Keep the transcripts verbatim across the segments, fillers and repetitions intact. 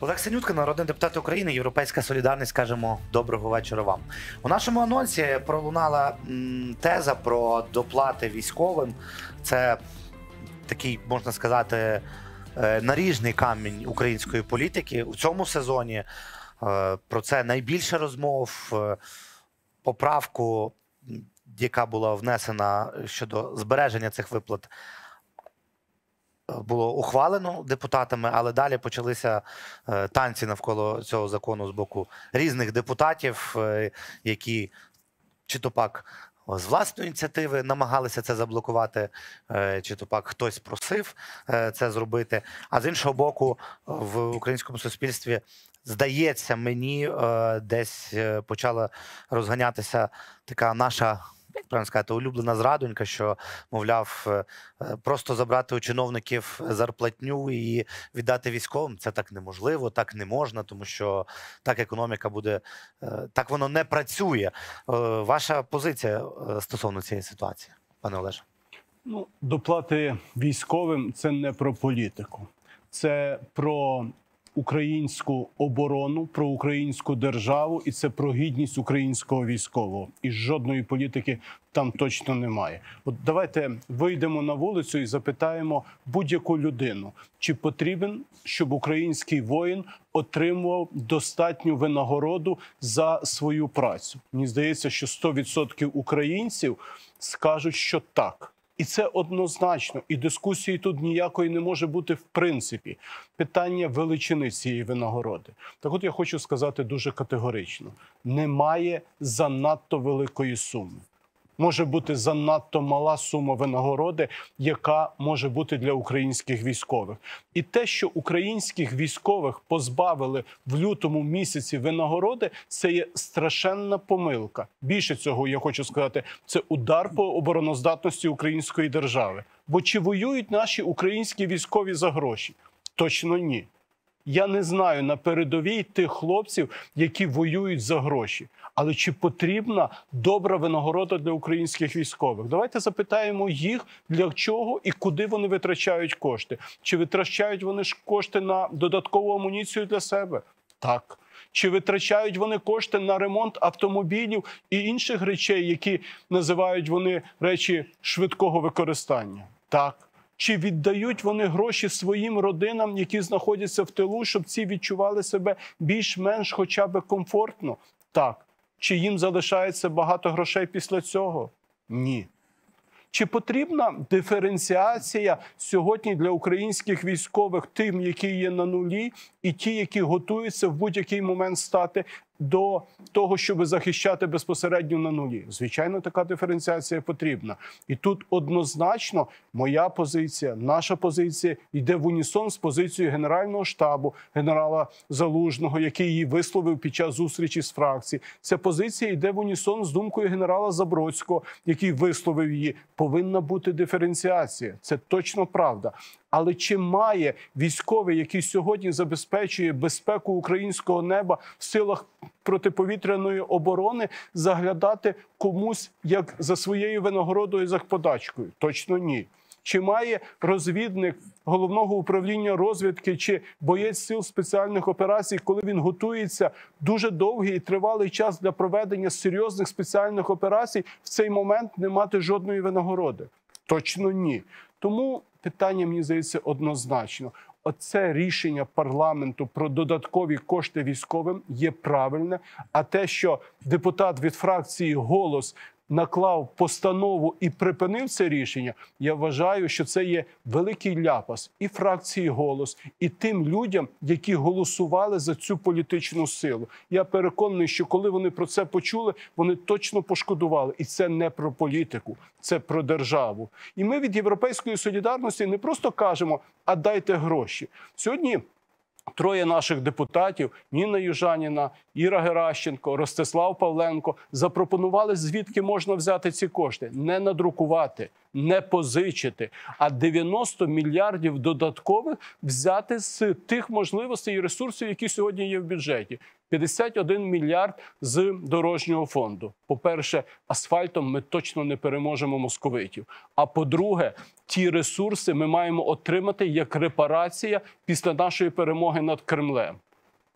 Олег Синютка, народний депутат України, Європейська солідарність, кажемо доброго вечора вам. У нашому анонсі пролунала м, теза про доплати військовим. Це такий, можна сказати, е, наріжний камінь української політики. У цьому сезоні е, про це найбільше розмов. Е, поправку, яка була внесена щодо збереження цих виплат, було ухвалено депутатами, але далі почалися е, танці навколо цього закону з боку різних депутатів, е, які чи то пак з власної ініціативи намагалися це заблокувати, е, чи то пак хтось просив е, це зробити. А з іншого боку, в українському суспільстві, здається мені, е, десь е, почала розганятися така наша, як правильно сказати, улюблена зрадонька, що, мовляв, просто забрати у чиновників зарплатню і віддати військовим – це так неможливо, так не можна, тому що так економіка буде, так воно не працює. Ваша позиція стосовно цієї ситуації, пане Олеже? Ну, доплати військовим – це не про політику. Це про українську оборону, про українську державу, і це про гідність українського військового. І жодної політики там точно немає. От давайте вийдемо на вулицю і запитаємо будь-яку людину, чи потрібен, щоб український воїн отримував достатню винагороду за свою працю. Мені здається, що сто відсотків українців скажуть, що так. І це однозначно. І дискусії тут ніякої не може бути в принципі. Питання величини цієї винагороди. Так от я хочу сказати дуже категорично. Немає занадто великої суми. Може бути занадто мала сума винагороди, яка може бути для українських військових. І те, що українських військових позбавили в лютому місяці винагороди, це є страшенна помилка. Більше цього, я хочу сказати, це удар по обороноздатності української держави. Бо чи воюють наші українські військові за гроші? Точно ні. Я не знаю на передовій тих хлопців, які воюють за гроші. Але чи потрібна добра винагорода для українських військових? Давайте запитаємо їх, для чого і куди вони витрачають кошти. Чи витрачають вони ж кошти на додаткову амуніцію для себе? Так. Чи витрачають вони кошти на ремонт автомобілів і інших речей, які називають вони речі швидкого використання? Так. Чи віддають вони гроші своїм родинам, які знаходяться в тилу, щоб ці відчували себе більш-менш хоча б комфортно? Так. Чи їм залишається багато грошей після цього? Ні. Чи потрібна диференціація сьогодні для українських військових тим, які є на нулі, і ті, які готуються в будь-який момент стати до того, щоб захищати безпосередньо на нулі? Звичайно, така диференціація потрібна. І тут однозначно моя позиція, наша позиція йде в унісон з позицією Генерального штабу, генерала Залужного, який її висловив під час зустрічі з фракцій. Ця позиція йде в унісон з думкою генерала Забродського, який висловив її. Повинна бути диференціація. Це точно правда. Але чи має військовий, який сьогодні забезпечує безпеку українського неба в силах протиповітряної оборони, заглядати комусь як за своєю винагородою, за подачкою? Точно ні. Чи має розвідник Головного управління розвідки чи боєць сил спеціальних операцій, коли він готується дуже довгий і тривалий час для проведення серйозних спеціальних операцій, в цей момент не мати жодної винагороди? Точно ні. Тому питання, мені здається, однозначно. Оце рішення парламенту про додаткові кошти військовим є правильне, а те, що депутат від фракції «Голос» наклав постанову і припинив це рішення, я вважаю, що це є великий ляпас і фракції «Голос», і тим людям, які голосували за цю політичну силу. Я переконаний, що коли вони про це почули, вони точно пошкодували. І це не про політику, це про державу. І ми від «Європейської солідарності» не просто кажемо, а дайте гроші. Сьогодні троє наших депутатів – Ніна Южаніна, Іра Геращенко, Ростислав Павленко – запропонували, звідки можна взяти ці кошти. Не надрукувати, не позичити, а дев'яносто мільярдів додаткових взяти з тих можливостей і ресурсів, які сьогодні є в бюджеті. п'ятдесят один мільярд з дорожнього фонду. По-перше, асфальтом ми точно не переможемо московитів. А по-друге, ті ресурси ми маємо отримати як репарація після нашої перемоги над Кремлем.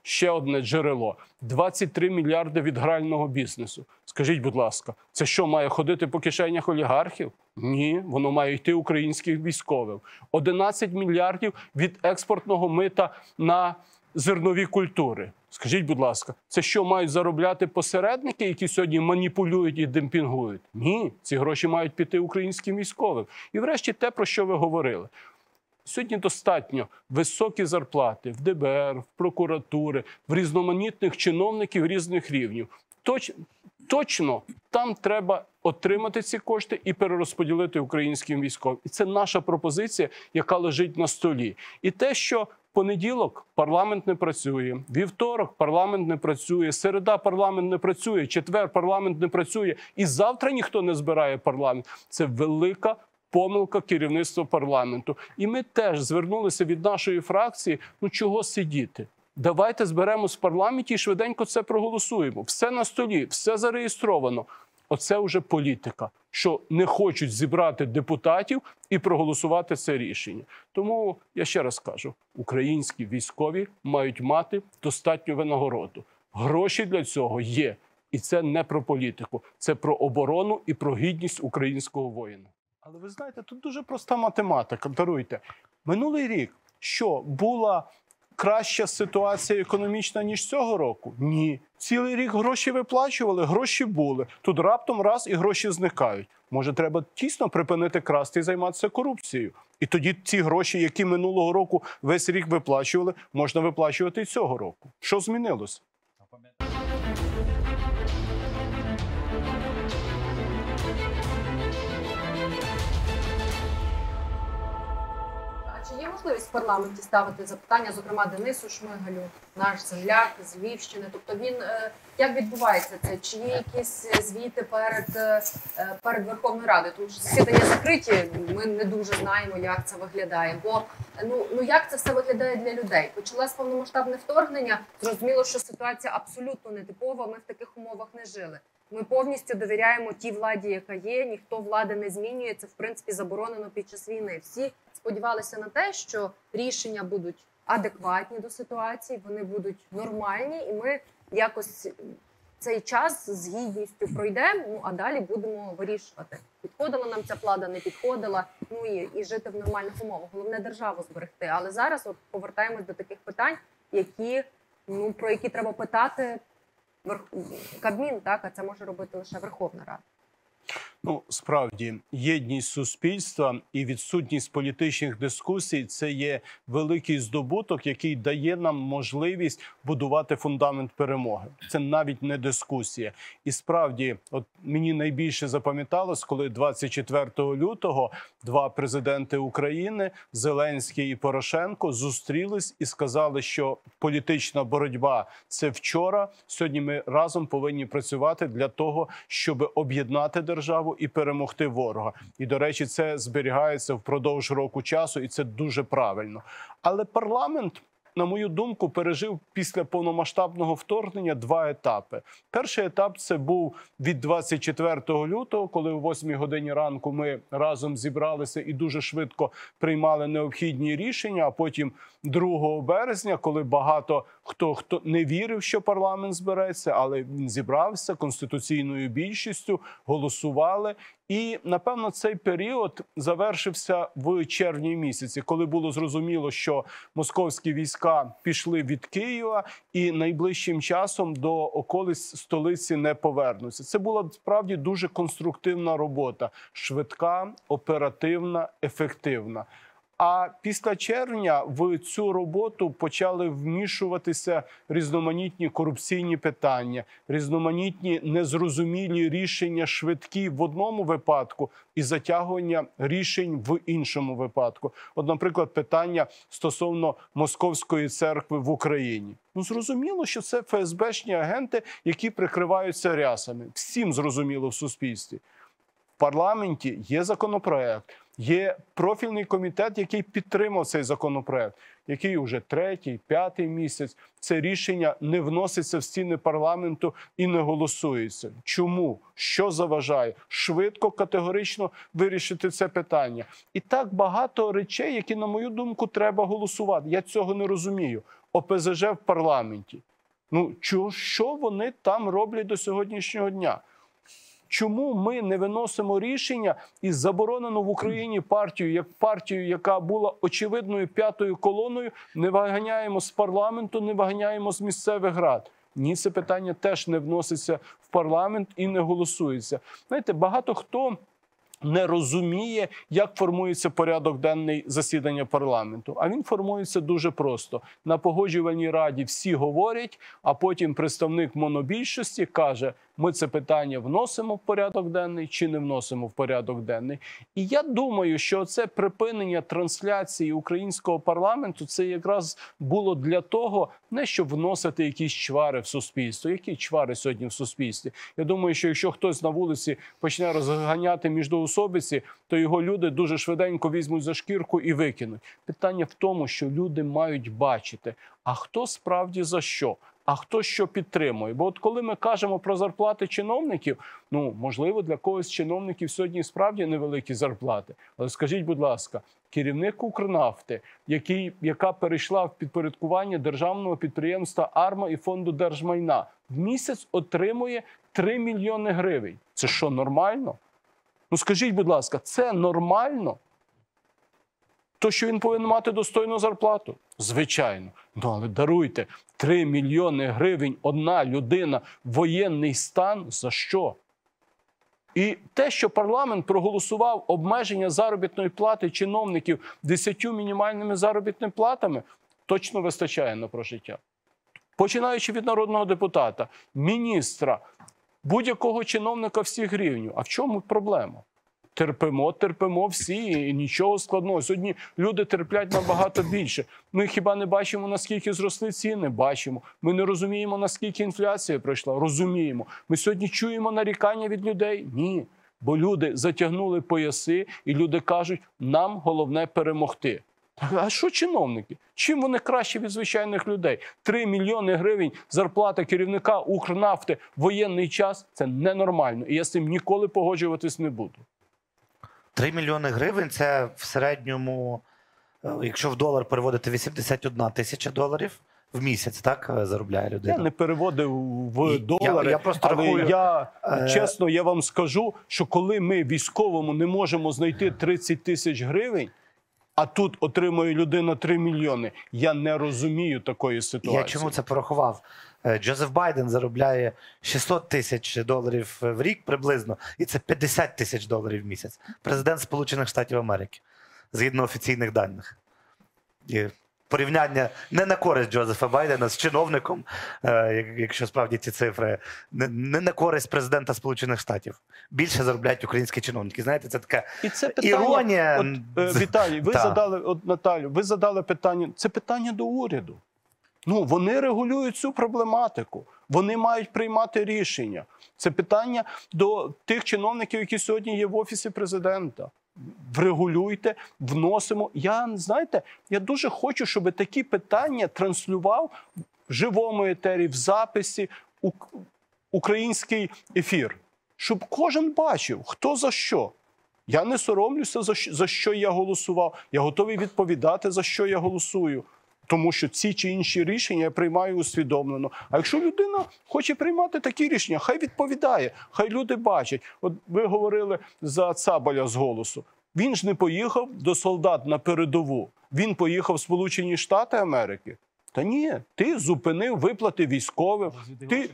ще одне джерело – двадцять три мільярди від грального бізнесу. Скажіть, будь ласка, це що, має ходити по кишенях олігархів? Ні, воно має йти українським військовим. одинадцять мільярдів від експортного мита на зернові культури. Скажіть, будь ласка, це що, мають заробляти посередники, які сьогодні маніпулюють і демпінгують? Ні, ці гроші мають піти українським військовим. І врешті те, про що ви говорили. Сьогодні достатньо високі зарплати в Д Б Р, в прокуратури, в різноманітних чиновників різних рівнів. Точ, точно там треба отримати ці кошти і перерозподілити українським військовим. І це наша пропозиція, яка лежить на столі. І те, що понеділок парламент не працює, вівторок парламент не працює, середа парламент не працює, четвер парламент не працює, і завтра ніхто не збирає парламент. Це велика помилка керівництва парламенту. І ми теж звернулися від нашої фракції, ну чого сидіти? Давайте зберемось в парламенті і швиденько це проголосуємо. Все на столі, все зареєстровано. Оце вже політика, що не хочуть зібрати депутатів і проголосувати це рішення. Тому, я ще раз кажу, українські військові мають мати достатню винагороду. Гроші для цього є. І це не про політику, це про оборону і про гідність українського воїна. Але ви знаєте, тут дуже проста математика, даруйте. Минулий рік, що була краща ситуація економічна, ніж цього року? Ні. Цілий рік гроші виплачували, гроші були. Тут раптом раз і гроші зникають. Може, треба тісно припинити красти і займатися корупцією. І тоді ці гроші, які минулого року весь рік виплачували, можна виплачувати і цього року. Що змінилось? Чи є можливість в парламенті ставити запитання, зокрема Денису Шмигалю, наш земляк з Львівщини? Тобто він, як відбувається це? Чи є якісь звіти перед, перед Верховною Радою? Тому що засідання закриті, ми не дуже знаємо, як це виглядає. Бо ну, ну як це все виглядає для людей? Почалось повномасштабне вторгнення, зрозуміло, що ситуація абсолютно нетипова, ми в таких умовах не жили. Ми повністю довіряємо тій владі, яка є, ніхто влади не змінює, це в принципі заборонено під час війни. Всі сподівалися на те, що рішення будуть адекватні до ситуації, вони будуть нормальні, і ми якось цей час з гідністю пройдемо, ну а далі будемо вирішувати, підходила нам ця влада, не підходила, ну і, і жити в нормальних умовах. Головне державу зберегти. Але зараз от повертаємось до таких питань, які, ну, про які треба питати Верх... Кабмін, так, а це може робити лише Верховна Рада. Ну, справді, єдність суспільства і відсутність політичних дискусій – це є великий здобуток, який дає нам можливість будувати фундамент перемоги. Це навіть не дискусія. І справді, от мені найбільше запам'яталось, коли двадцять четвертого лютого два президенти України, Зеленський і Порошенко, зустрілись і сказали, що політична боротьба – це вчора, сьогодні ми разом повинні працювати для того, щоб об'єднати державу і перемогти ворога. І, до речі, це зберігається впродовж року часу, і це дуже правильно. Але парламент, на мою думку, пережив після повномасштабного вторгнення два етапи. Перший етап – це був від двадцять четвертого лютого, коли о восьмій годині ранку ми разом зібралися і дуже швидко приймали необхідні рішення, а потім другого березня, коли багато хто, хто не вірив, що парламент збереться, але він зібрався конституційною більшістю, голосували. І, напевно, цей період завершився в червні місяці, коли було зрозуміло, що московські війська пішли від Києва і найближчим часом до околиць столиці не повернуться. Це була справді дуже конструктивна робота, швидка, оперативна, ефективна. А після червня в цю роботу почали вмішуватися різноманітні корупційні питання, різноманітні незрозумілі рішення швидкі в одному випадку і затягування рішень в іншому випадку. От, наприклад, питання стосовно Московської церкви в Україні. Ну, зрозуміло, що це еф ес бешні агенти, які прикриваються рясами. Всім зрозуміло в суспільстві. В парламенті є законопроект. Є профільний комітет, який підтримав цей законопроект, який вже третій, п'ятий місяць. Це рішення не вноситься в стіни парламенту і не голосується. Чому? Що заважає? Швидко, категорично вирішити це питання. І так багато речей, які, на мою думку, треба голосувати. Я цього не розумію. О Пе Зе Же в парламенті. Ну, чого, що вони там роблять до сьогоднішнього дня? Чому ми не виносимо рішення і заборонену в Україні партію, як партію, яка була очевидною п'ятою колоною, не виганяємо з парламенту, не виганяємо з місцевих рад? Ні, це питання теж не вноситься в парламент і не голосується. Знаєте, багато хто не розуміє, як формується порядок денний засідання парламенту. А він формується дуже просто. На погоджувальній раді всі говорять, а потім представник монобільшості каже, ми це питання вносимо в порядок денний чи не вносимо в порядок денний. І я думаю, що це припинення трансляції українського парламенту, це якраз було для того, не щоб вносити якісь чвари в суспільство. Які чвари сьогодні в суспільстві? Я думаю, що якщо хтось на вулиці почне розганяти міждоусобиці, то його люди дуже швиденько візьмуть за шкірку і викинуть. Питання в тому, що люди мають бачити, а хто справді за що? А хто що підтримує? Бо от коли ми кажемо про зарплати чиновників, ну, можливо, для когось з чиновників сьогодні справді невеликі зарплати. Але скажіть, будь ласка, керівник Укрнафти, який, яка перейшла в підпорядкування державного підприємства «Арма» і Фонду держмайна, в місяць отримує три мільйони гривень. Це що, нормально? Ну, скажіть, будь ласка, це нормально? То, що він повинен мати достойну зарплату? Звичайно. Ну, але даруйте, три мільйони гривень одна людина, воєнний стан, за що? І те, що парламент проголосував обмеження заробітної плати чиновників десятью мінімальними заробітними платами, точно вистачає на прожиття. Починаючи від народного депутата, міністра, будь-якого чиновника всіх рівнів. А в чому проблема? Терпимо, терпимо всі, і нічого складного. Сьогодні люди терплять набагато більше. Ми хіба не бачимо, наскільки зросли ціни? Бачимо. Ми не розуміємо, наскільки інфляція пройшла? Розуміємо. Ми сьогодні чуємо нарікання від людей? Ні. Бо люди затягнули пояси, і люди кажуть, нам головне перемогти. А що чиновники? Чим вони кращі від звичайних людей? Три мільйони гривень зарплата керівника Укрнафти в воєнний час – це ненормально. І я з цим ніколи погоджуватись не буду. три мільйони гривень – це в середньому, якщо в долар переводити, вісімдесят одна тисяча доларів в місяць, так, заробляє людина? Я не переводив в долари, я, я просто але рахую, я, е... чесно, я вам скажу, що коли ми військовому не можемо знайти тридцять тисяч гривень, а тут отримує людина три мільйони, я не розумію такої ситуації. Я чому це порахував? Джозеф Байден заробляє шістсот тисяч доларів в рік приблизно, і це п'ятдесят тисяч доларів в місяць. Президент Сполучених Штатів Америки, згідно офіційних даних. І порівняння не на користь Джозефа Байдена з чиновником, якщо справді ці цифри, не на користь президента Сполучених Штатів. Більше заробляють українські чиновники. Знаєте, це така І це питання, іронія. От, Віталій, ви Та. задали, от, Наталю, ви задали питання, це питання до уряду. Ну, вони регулюють цю проблематику. Вони мають приймати рішення. Це питання до тих чиновників, які сьогодні є в Офісі президента. Врегулюйте, вносимо. Я, знаєте, я дуже хочу, щоб такі питання транслював в живому етері, в записі, у, український ефір. Щоб кожен бачив, хто за що. Я не соромлюся, за що, за що я голосував. Я готовий відповідати, за що я голосую. Тому що ці чи інші рішення я приймаю усвідомлено. А якщо людина хоче приймати такі рішення, хай відповідає, хай люди бачать. От ви говорили за Цабаля з «Голосу». Він ж не поїхав до солдат на передову. Він поїхав в Сполучені Штати Америки. Та ні, ти зупинив виплати військовим. Ти...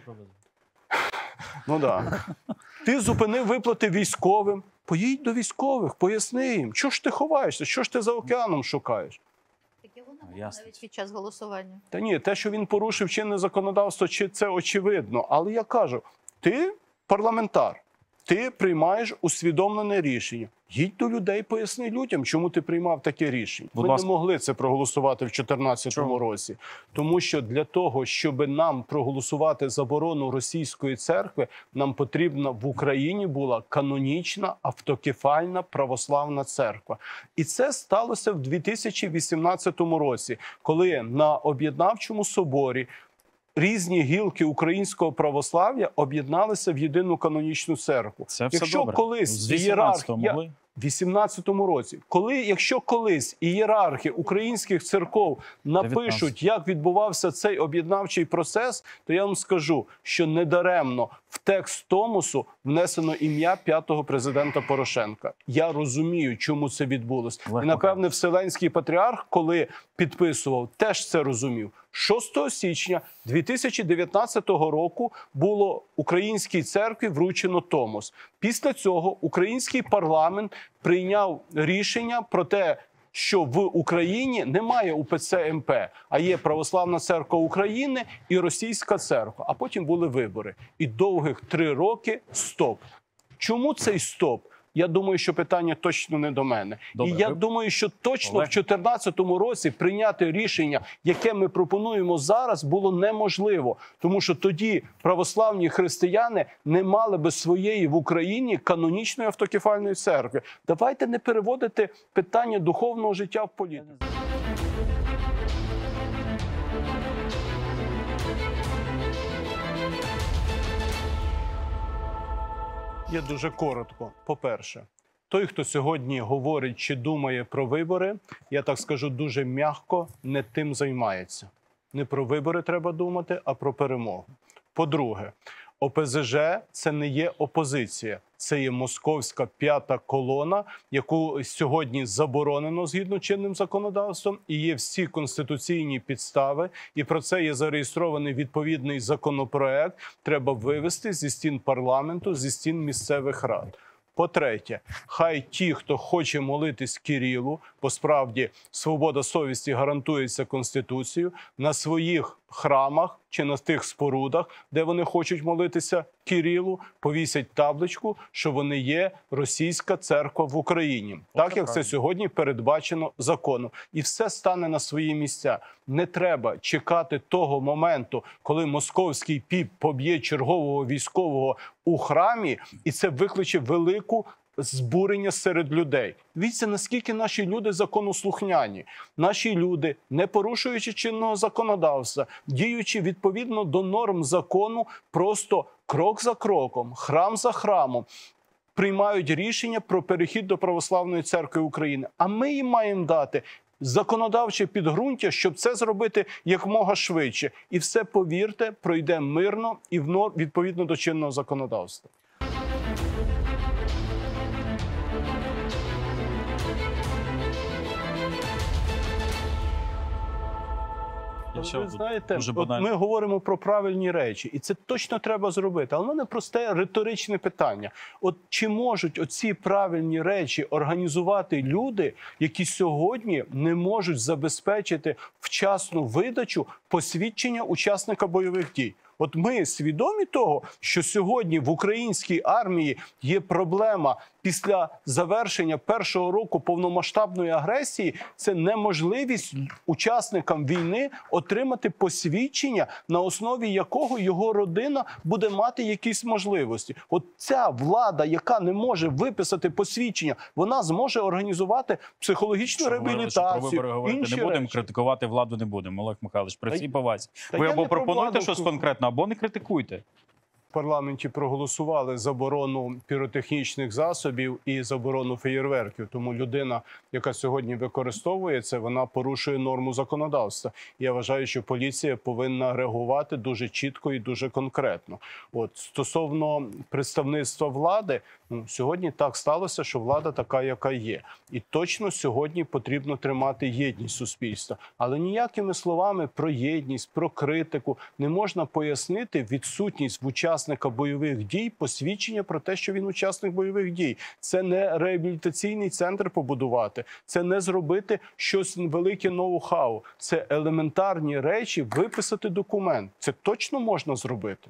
Ну да. Ти зупинив виплати військовим. Поїдь до військових, поясни їм. Чого ж ти ховаєшся? Що ж ти за океаном шукаєш? Ясно. Навіть під час голосування. Та ні, те, що він порушив чинне законодавство, це очевидно. Але я кажу, ти парламентар, ти приймаєш усвідомлене рішення. Їдь до людей, поясни людям, чому ти приймав таке рішення. Будь Ми ласка. не могли це проголосувати в дві тисячі чотирнадцятому році. Тому що для того, щоб нам проголосувати заборону російської церкви, нам потрібна в Україні була канонічна автокефальна православна церква. І це сталося в дві тисячі вісімнадцятому році, коли на Об'єднавчому соборі різні гілки українського православ'я об'єдналися в єдину канонічну церкву. Це все Якщо добре. колись З ієрарх... вісімнадцятого Я... могли? вісімнадцятому році, коли, якщо колись ієрархи українських церков напишуть, як відбувався цей об'єднавчий процес, то я вам скажу, що недаремно в текст Томосу внесено ім'я п'ятого президента Порошенка. Я розумію, чому це відбулося. І, напевне, Вселенський патріарх, коли підписував, теж це розумів. шостого січня дві тисячі дев'ятнадцятого року було Українській церкві вручено Томос. Після цього український парламент прийняв рішення про те, що в Україні немає УПЦ МП, а є Православна церква України і Російська церква. А потім були вибори. І довгих три роки стоп. Чому цей стоп? Я думаю, що питання точно не до мене. Добре, і я ви... думаю, що точно Олег. в дві тисячі чотирнадцятому році прийняти рішення, яке ми пропонуємо зараз, було неможливо. Тому що тоді православні християни не мали би своєї в Україні канонічної автокефальної церкви. Давайте не переводити питання духовного життя в політику. Я дуже коротко. По-перше, той, хто сьогодні говорить чи думає про вибори, я так скажу дуже м'яко, не тим займається. Не про вибори треба думати, а про перемогу. По-друге, О Пе Зе Же – це не є опозиція. Це є московська п'ята колона, яку сьогодні заборонено згідно чинним законодавством, і є всі конституційні підстави, і про це є зареєстрований відповідний законопроект. Треба вивести зі стін парламенту, зі стін місцевих рад. По-третє, хай ті, хто хоче молитись Кирилу, бо справді свобода совісті гарантується Конституцією, на своїх храмах чи на тих спорудах, де вони хочуть молитися Кирилу, повісять табличку, що вони є російська церква в Україні. Так, як правильно. Це сьогодні передбачено законом. І все стане на свої місця. Не треба чекати того моменту, коли московський піп поб'є чергового військового у храмі, і це викличе велику збурення серед людей. Дивіться, наскільки наші люди законослухняні. Наші люди, не порушуючи чинного законодавства, діючи відповідно до норм закону, просто крок за кроком, храм за храмом, приймають рішення про перехід до Православної церкви України. А ми їм маємо дати законодавче підґрунтя, щоб це зробити якомога швидше. І все, повірте, пройде мирно і відповідно до чинного законодавства. Ви знаєте, от ми говоримо про правильні речі, і це точно треба зробити. Але в мене просте риторичне питання. От чи можуть оці правильні речі організувати люди, які сьогодні не можуть забезпечити вчасну видачу посвідчення учасника бойових дій? От ми свідомі того, що сьогодні в українській армії є проблема після завершення першого року повномасштабної агресії, це неможливість учасникам війни отримати посвідчення, на основі якого його родина буде мати якісь можливості. От ця влада, яка не може виписати посвідчення, вона зможе організувати психологічну Що реабілітацію. Про вибори говорити не будемо, критикувати владу не будемо, Олег Михайлович, при цій повазі. Ви або пропонуєте щось конкретне, або не критикуйте. В парламенті проголосували заборону піротехнічних засобів і заборону феєрверків. Тому людина, яка сьогодні використовує це, вона порушує норму законодавства. Я вважаю, що поліція повинна реагувати дуже чітко і дуже конкретно. От стосовно представництва влади, ну, сьогодні так сталося, що влада така, яка є. І точно сьогодні потрібно тримати єдність суспільства. Але ніякими словами про єдність, про критику не можна пояснити відсутність в учасників бойових дій посвідчення про те, що він учасник бойових дій. Це не реабілітаційний центр побудувати, це не зробити щось велике ноу-хау. Це елементарні речі, виписати документ. Це точно можна зробити.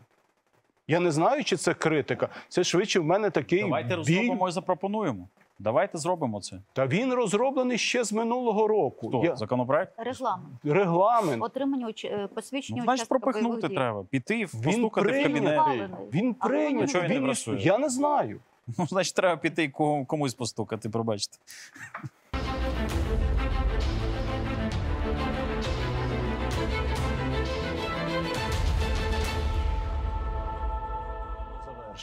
Я не знаю, чи це критика. Це швидше в мене такий Давайте розробимо і запропонуємо. Давайте зробимо це. Та він розроблений ще з минулого року. Хто? Я... Законопроект? Регламент. Регламент. Отримання уч... посвідчення ну, значить, учасника пропихнути бойових треба. Піти, він постукати прийняв. в кабінет. Він прийняв. Чого він не працює? Я не знаю. Ну, значить, треба піти і комусь постукати, пробачте.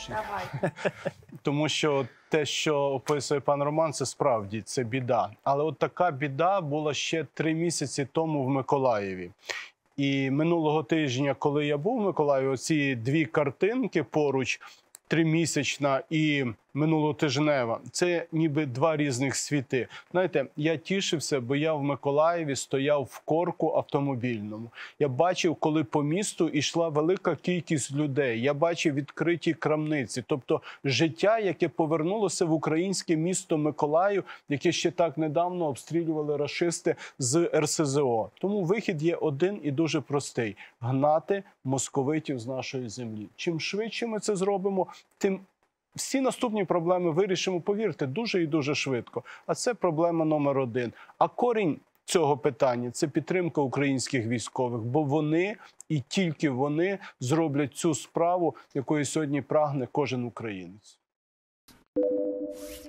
вдячний. Давай. Тому що те, що описує пан Роман, це справді це біда. Але от така біда була ще три місяці тому в Миколаєві. І минулого тижня, коли я був в Миколаєві, оці дві картинки поруч, тримісячна і минулотижнева, це ніби два різних світи. Знаєте, я тішився, бо я в Миколаєві стояв в корку автомобільному. Я бачив, коли по місту йшла велика кількість людей. Я бачив відкриті крамниці. Тобто життя, яке повернулося в українське місто Миколаїв, яке ще так недавно обстрілювали рашисти з ер ес зе о. Тому вихід є один і дуже простий – гнати московитів з нашої землі. Чим швидше ми це зробимо, тим всі наступні проблеми вирішимо, повірте, дуже і дуже швидко. А це проблема номер один. А корінь цього питання – це підтримка українських військових, бо вони і тільки вони зроблять цю справу, якої сьогодні прагне кожен українець.